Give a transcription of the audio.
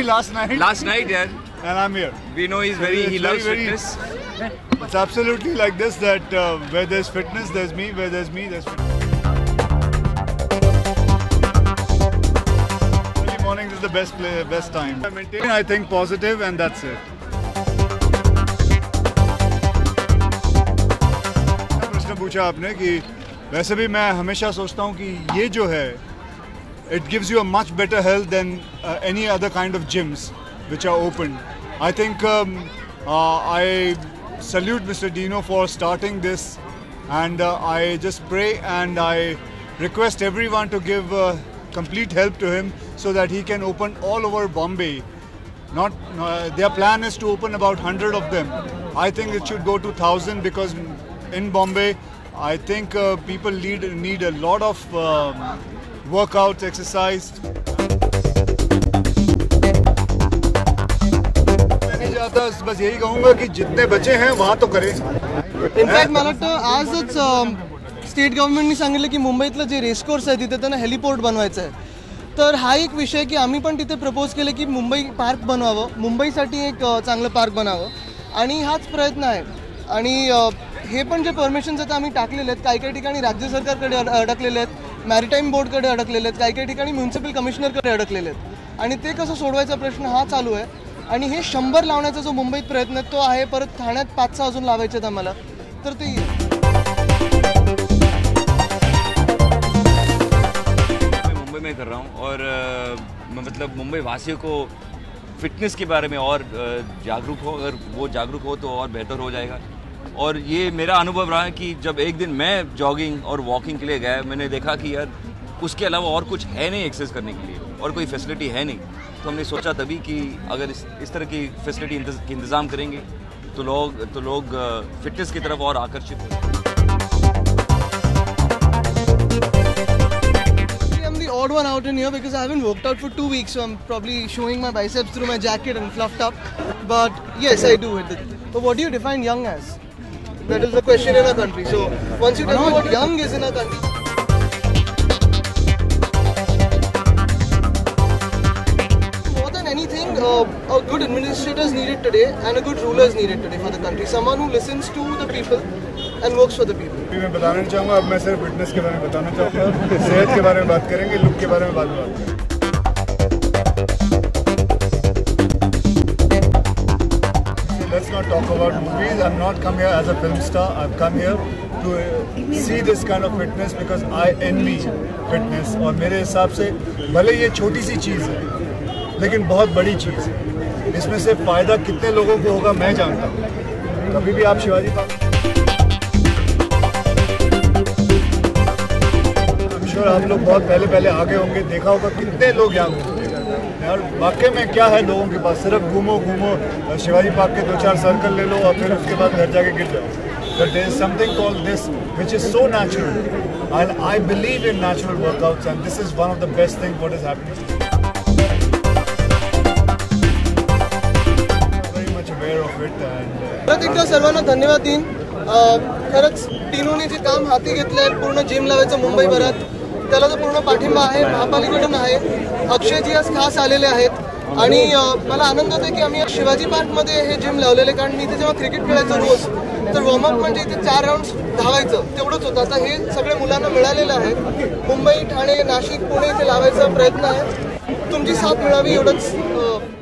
last night. Last night, yeah. And I'm here. We know he loves fitness. It's absolutely like this, that where there's fitness, there's me. Where there's me, there's fitness. Early morning is the best time. I think positive, and that's it. प्रश्न पूछा आपने कि वैसे भी मैं हमेशा सोचता हूँ कि ये जो है, it gives you a much better health than any other kind of gyms which are open. I think I salute Mr. Dino for starting this, and I just pray and I request everyone to give complete help to him so that he can open all over Bombay. Their plan is to open about 100 of them. I think it should go to 1,000 because in Bombay, I think people need a lot of workouts, exercise. नहीं जाता, बस यही कहूँगा कि जितने बचे हैं वहाँ तो करें. इनफॅक्ट मला वाटतं आजच स्टेट गव्हर्नमेंटनी सांगितलं की मुंबईतलं जे रेसकोर्स आहे तिथे त्यांना हेलिपोर्ट बनवायचं आहे. तर हा एक विषय की आम्ही पण तिथे प्रपोज केले की मुंबई पार्क बनवावं, मुंबईसाठी एक चांगलं पार्क बनावं, आणि हाच प्रयत्न आहे. आणि हे पण जे परमिशन्स आहेत आम्ही टाकलेले आहेत, काही ठिकाणी राज्य सरकारकडे अडकलेले आहेत, मॅरिटाईम बोर्डकडे अडकलेले आहेत, काही ठिकाणी म्युन्सिपल कमिशनरकडे अडकलेले आहेत, आणि ते कसं सोडवायचा प्रश्न हा चालू आहे. आणि हे 100 लावण्याचा जो मुंबईत प्रयत्न आहे तो आहे. परत ठाण्यात 5-6 अजून लावायचे आहेत आम्हाला, तर ते मैं मुंबई में कर रहा हूँ और मतलब मुंबई वासियों को फिटनेस के बारे में और जागरूक हो, अगर वो जागरूक हो तो और बेहतर हो जाएगा. और ये मेरा अनुभव रहा है कि जब एक दिन मैं जॉगिंग और वॉकिंग के लिए गया, मैंने देखा कि यार उसके अलावा और कुछ है नहीं एक्सरसाइज करने के लिए, और कोई फैसिलिटी है नहीं. तो हमने सोचा तभी कि अगर इस तरह की फैसिलिटी की इंतज़ाम करेंगे तो लोग फिटनेस की तरफ और आकर्षित होंगे. I'm the odd one out in here because I haven't worked out for 2 weeks, so I'm probably showing my biceps through my jacket and fluffed up. But yes, I do it. But what do you define young as? That is the question in our country. So once you tell me what young is in our country. More than anything, a good administrator is needed today and a good ruler is needed today for the country. Someone who listens to the people and works for the people. मैं बताना चाहूँगा, अब मैं सिर्फ fitness के बारे में बताना चाहूँगा. सेहत के बारे में बात करेंगे, लुक के बारे में बात करेंगे. Let's not talk about movies. I'm not come here as a film star. I've come here to see this kind of fitness because I envy fitness. और मेरे हिसाब से भले ये छोटी सी चीज़ है, लेकिन बहुत बड़ी चीज़ है. इसमें से फ़ायदा कितने लोगों को होगा मैं जानता हूँ. कभी भी आप शिवाजी पार्क, आप लोग बहुत पहले आगे होंगे, देखा होगा कितने लोग यहाँ घूमते हैं. यार वाकई में क्या है लोगों के पास, सिर्फ घूमो शिवाजी पार्क के 2-4 सर्कल ले लो और फिर उसके बाद घर जाके गिर जाओ. But there is something called this which is so natural, and I believe in natural workouts, and this is one of the best things what is happening. I'm very much aware of it, and परत एकदा सर्वांना धन्यवाद देईन. खरंच टीनोने जे काम हाती घेतलं आहे पूर्ण जिम लावायचं मुंबईभरात, त्याला जो पूर्ण पाठिंबा आहे महापालिकेकडून आहे. अक्षयजी आज खास आलेले आहेत आणि मला आनंद होतो की आम्ही शिवाजी पार्कमध्ये हे जिम लावलेले, कारण मी इथे जेव्हा क्रिकेट खेळायचो रोज, तर वॉर्मअप म्हणजे इथे 4 राऊंड्स धावायचं तेवढंच होतं. आता हे सगळे मुलांना मिळालेलं आहे. मुंबई, ठाणे, नाशिक, पुणे इथे लावायचा प्रयत्न आहे. तुमची साथ मिळावी एवढंच